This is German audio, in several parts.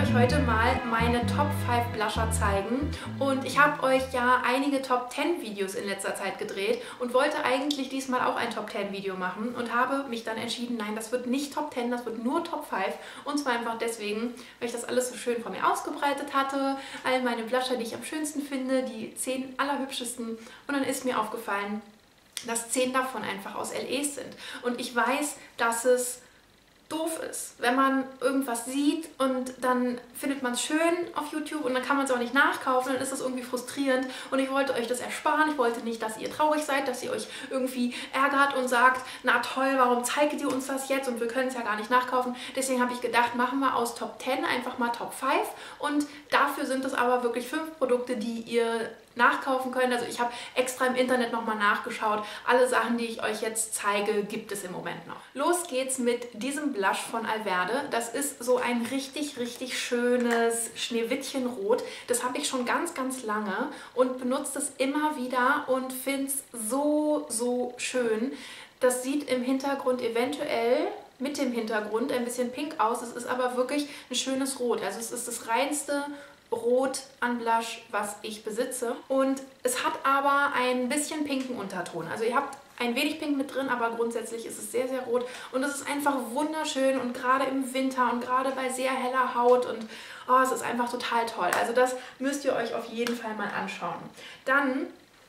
euch heute mal meine Top 5 Blusher zeigen und ich habe euch ja einige Top 10 Videos in letzter Zeit gedreht und wollte eigentlich diesmal auch ein Top 10 Video machen und habe mich dann entschieden, nein, das wird nicht Top 10, das wird nur Top 5 und zwar einfach deswegen, weil ich das alles so schön von mir ausgebreitet hatte, all meine Blusher, die ich am schönsten finde, die 10 allerhübschesten und dann ist mir aufgefallen, dass 10 davon einfach aus LEs sind und ich weiß, dass es doof ist, wenn man irgendwas sieht und dann findet man es schön auf YouTube und dann kann man es auch nicht nachkaufen, dann ist das irgendwie frustrierend und ich wollte euch das ersparen. Ich wollte nicht, dass ihr traurig seid, dass ihr euch irgendwie ärgert und sagt, na toll, warum zeigt ihr uns das jetzt und wir können es ja gar nicht nachkaufen. Deswegen habe ich gedacht, machen wir aus Top 10 einfach mal Top 5 und dafür sind es aber wirklich 5 Produkte, die ihr nachkaufen könnt. Also ich habe extra im Internet nochmal nachgeschaut. Alle Sachen, die ich euch jetzt zeige, gibt es im Moment noch. Los geht's mit diesem Blush von Alverde. Das ist so ein richtig, richtig schönes Schneewittchenrot. Das habe ich schon ganz, ganz lange und benutze es immer wieder und finde es so, so schön. Das sieht im Hintergrund eventuell mit dem Hintergrund ein bisschen pink aus. Es ist aber wirklich ein schönes Rot. Also es ist das reinste Rot an Blush, was ich besitze. Und es hat aber ein bisschen pinken Unterton. Also ihr habt ein wenig Pink mit drin, aber grundsätzlich ist es sehr, sehr rot. Und es ist einfach wunderschön und gerade im Winter und gerade bei sehr heller Haut und oh, es ist einfach total toll. Also das müsst ihr euch auf jeden Fall mal anschauen. Dann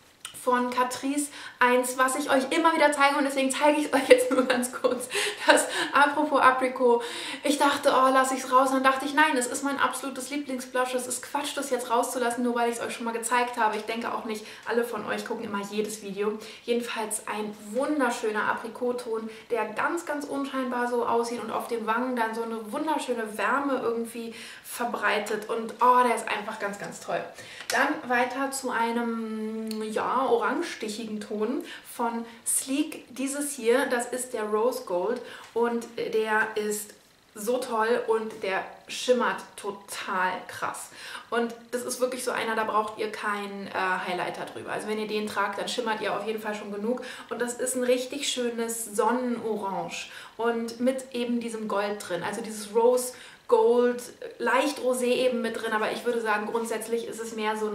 von Catrice eins, was ich euch immer wieder zeige und deswegen zeige ich es euch jetzt nur ganz kurz. Das Apropos Apricot. Ich dachte, oh, lasse ich es raus. Und dann dachte ich, nein, es ist mein absolutes Lieblingsblush. Es ist Quatsch, das jetzt rauszulassen, nur weil ich es euch schon mal gezeigt habe. Ich denke auch nicht, alle von euch gucken immer jedes Video. Jedenfalls ein wunderschöner Aprikotton, der ganz, ganz unscheinbar so aussieht und auf den Wangen dann so eine wunderschöne Wärme irgendwie verbreitet. Und oh, der ist einfach ganz, ganz toll. Dann weiter zu einem, ja, orange-stichigen Ton von Sleek. Dieses hier, das ist der Rose Gold und der ist so toll und der schimmert total krass. Und das ist wirklich so einer, da braucht ihr keinen Highlighter drüber. Also wenn ihr den tragt, dann schimmert ihr auf jeden Fall schon genug. Und das ist ein richtig schönes Sonnenorange und mit eben diesem Gold drin. Also dieses Rose Gold, leicht rosé eben mit drin, aber ich würde sagen, grundsätzlich ist es mehr so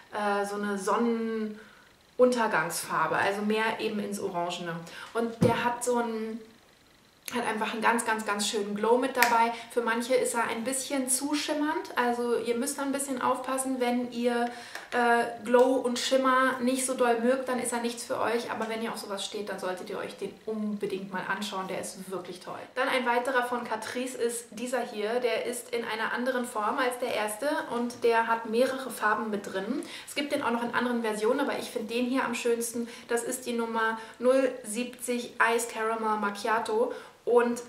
eine Sonnenuntergangsfarbe, also mehr eben ins Orangene. Und der hat hat einfach einen ganz, ganz, ganz schönen Glow mit dabei. Für manche ist er ein bisschen zu schimmernd, also ihr müsst da ein bisschen aufpassen, wenn ihr Glow und Schimmer nicht so doll mögt, dann ist er nichts für euch, aber wenn ihr auf sowas steht, dann solltet ihr euch den unbedingt mal anschauen, der ist wirklich toll. Dann ein weiterer von Catrice ist dieser hier, der ist in einer anderen Form als der erste und der hat mehrere Farben mit drin. Es gibt den auch noch in anderen Versionen, aber ich finde den hier am schönsten. Das ist die Nummer 070 Ice Caramel Macchiato. Und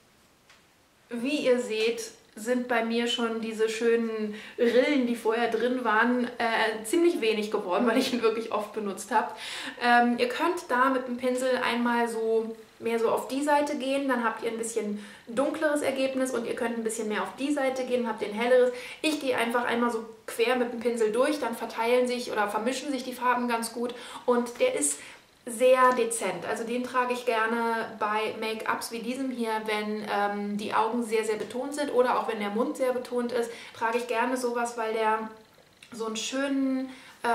wie ihr seht, sind bei mir schon diese schönen Rillen, die vorher drin waren, ziemlich wenig geworden, weil ich ihn wirklich oft benutzt habe. Ihr könnt da mit dem Pinsel einmal mehr so auf die Seite gehen, dann habt ihr ein bisschen dunkleres Ergebnis und ihr könnt ein bisschen mehr auf die Seite gehen und habt ein helleres. Ich gehe einfach einmal so quer mit dem Pinsel durch, dann verteilen sich oder vermischen sich die Farben ganz gut und der ist sehr dezent. Also den trage ich gerne bei Make-ups wie diesem hier, wenn die Augen sehr, sehr betont sind oder auch wenn der Mund sehr betont ist, trage ich gerne sowas, weil der so einen schönen,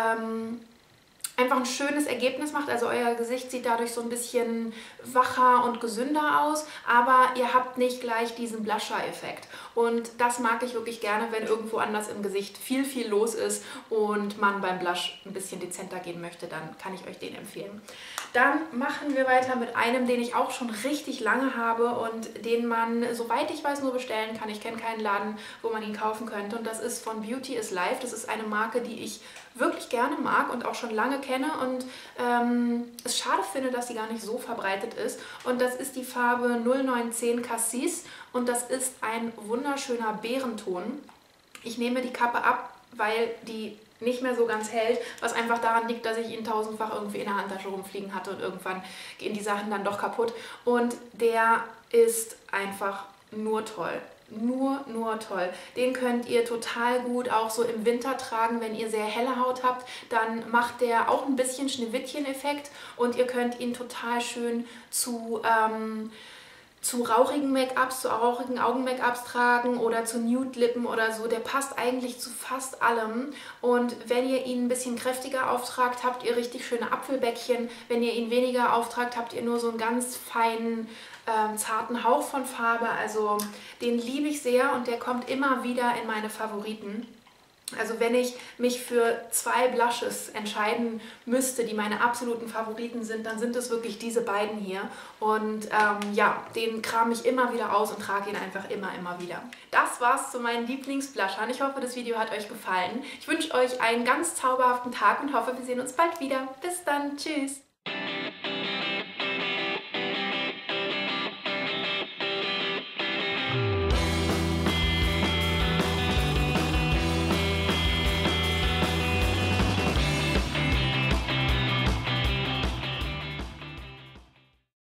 einfach ein schönes Ergebnis macht. Also euer Gesicht sieht dadurch so ein bisschen wacher und gesünder aus, aber ihr habt nicht gleich diesen Blusher-Effekt. Und das mag ich wirklich gerne, wenn irgendwo anders im Gesicht viel, viel los ist und man beim Blush ein bisschen dezenter gehen möchte, dann kann ich euch den empfehlen. Dann machen wir weiter mit einem, den ich auch schon richtig lange habe und den man, soweit ich weiß, nur bestellen kann. Ich kenne keinen Laden, wo man ihn kaufen könnte und das ist von Beauty is Life. Das ist eine Marke, die ich wirklich gerne mag und auch schon lange kenne und es schade finde, dass sie gar nicht so verbreitet ist. Und das ist die Farbe 0910 Cassis und das ist ein wunderschöner Beerenton. Ich nehme die Kappe ab, weil die nicht mehr so ganz hält, was einfach daran liegt, dass ich ihn tausendfach irgendwie in der Handtasche rumfliegen hatte und irgendwann gehen die Sachen dann doch kaputt. Und der ist einfach nur toll. Nur toll. Den könnt ihr total gut auch so im Winter tragen, wenn ihr sehr helle Haut habt. Dann macht der auch ein bisschen Schneewittchen-Effekt und ihr könnt ihn total schön zu zu rauchigen Make-ups, zu rauchigen Augen-Make-ups tragen oder zu Nude-Lippen oder so. Der passt eigentlich zu fast allem. Und wenn ihr ihn ein bisschen kräftiger auftragt, habt ihr richtig schöne Apfelbäckchen. Wenn ihr ihn weniger auftragt, habt ihr nur so einen ganz feinen, zarten Hauch von Farbe. Also den liebe ich sehr und der kommt immer wieder in meine Favoriten. Also wenn ich mich für 2 Blushes entscheiden müsste, die meine absoluten Favoriten sind, dann sind es wirklich diese beiden hier. Und ja, den kram ich immer wieder aus und trage ihn einfach immer wieder. Das war's zu meinen Lieblingsblushern. Ich hoffe, das Video hat euch gefallen. Ich wünsche euch einen ganz zauberhaften Tag und hoffe, wir sehen uns bald wieder. Bis dann, tschüss!